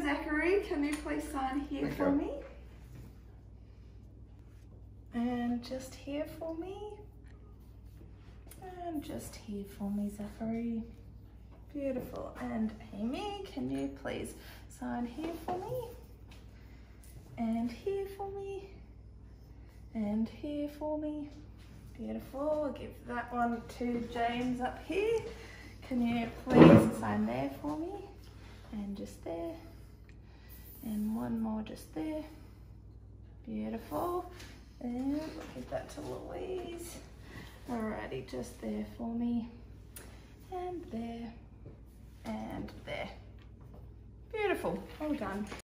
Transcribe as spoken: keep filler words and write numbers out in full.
Zachary, can you please sign here Okay. for me? And just here for me. And just here for me, Zachary. Beautiful. And Amy, can you please sign here for me? And here for me. And here for me. Beautiful. I'll give that one to James up here. Can you please sign there for me? And just there. And one more just there. Beautiful. And we'll give that to Louise. Alrighty, just there for me. And there. And there. Beautiful. All done.